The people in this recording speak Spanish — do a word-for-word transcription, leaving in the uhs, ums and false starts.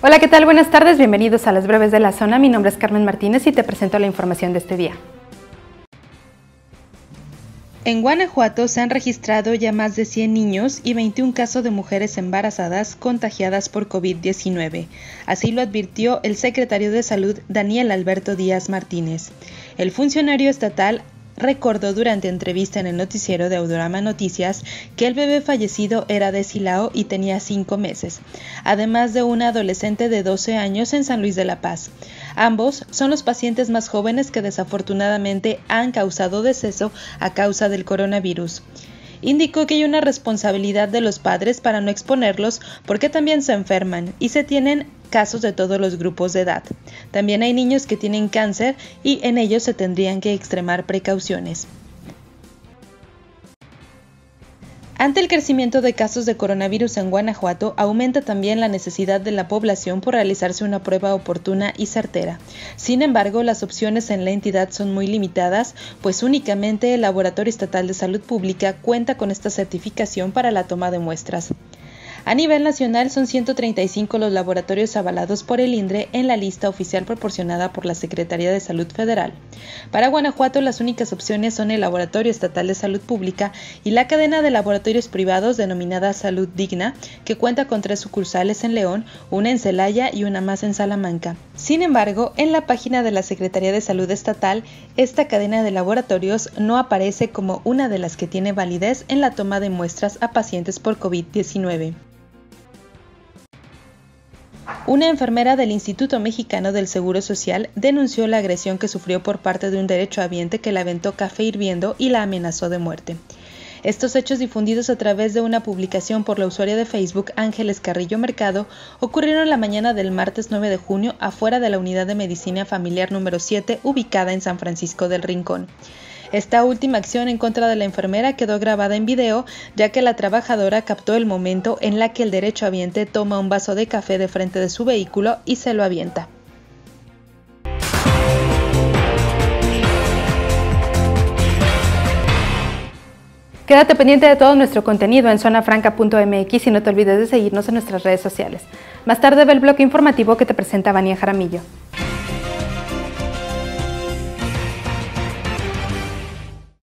Hola, ¿qué tal? Buenas tardes, bienvenidos a las breves de la zona. Mi nombre es Carmen Martínez y te presento la información de este día. En Guanajuato se han registrado ya más de cien niños y veintiún casos de mujeres embarazadas contagiadas por COVID diecinueve. Así lo advirtió el secretario de Salud, Daniel Alberto Díaz Martínez. El funcionario estatal recordó durante entrevista en el noticiero de Audiorama Noticias que el bebé fallecido era de Silao y tenía cinco meses, además de una adolescente de doce años en San Luis de la Paz. Ambos son los pacientes más jóvenes que desafortunadamente han causado deceso a causa del coronavirus. Indicó que hay una responsabilidad de los padres para no exponerlos porque también se enferman y se tienen casos de todos los grupos de edad. También hay niños que tienen cáncer y en ellos se tendrían que extremar precauciones. Ante el crecimiento de casos de coronavirus en Guanajuato, aumenta también la necesidad de la población por realizarse una prueba oportuna y certera. Sin embargo, las opciones en la entidad son muy limitadas, pues únicamente el Laboratorio Estatal de Salud Pública cuenta con esta certificación para la toma de muestras. A nivel nacional son ciento treinta y cinco los laboratorios avalados por el INDRE en la lista oficial proporcionada por la Secretaría de Salud Federal. Para Guanajuato, las únicas opciones son el Laboratorio Estatal de Salud Pública y la cadena de laboratorios privados denominada Salud Digna, que cuenta con tres sucursales en León, una en Celaya y una más en Salamanca. Sin embargo, en la página de la Secretaría de Salud Estatal, esta cadena de laboratorios no aparece como una de las que tiene validez en la toma de muestras a pacientes por COVID diecinueve. Una enfermera del Instituto Mexicano del Seguro Social denunció la agresión que sufrió por parte de un derechohabiente que le aventó café hirviendo y la amenazó de muerte. Estos hechos, difundidos a través de una publicación por la usuaria de Facebook Ángeles Carrillo Mercado, ocurrieron la mañana del martes nueve de junio afuera de la Unidad de Medicina Familiar número siete, ubicada en San Francisco del Rincón. Esta última acción en contra de la enfermera quedó grabada en video, ya que la trabajadora captó el momento en la que el derechohabiente toma un vaso de café de frente de su vehículo y se lo avienta. Quédate pendiente de todo nuestro contenido en zona franca punto m x y no te olvides de seguirnos en nuestras redes sociales. Más tarde ve el bloque informativo que te presenta Vania Jaramillo.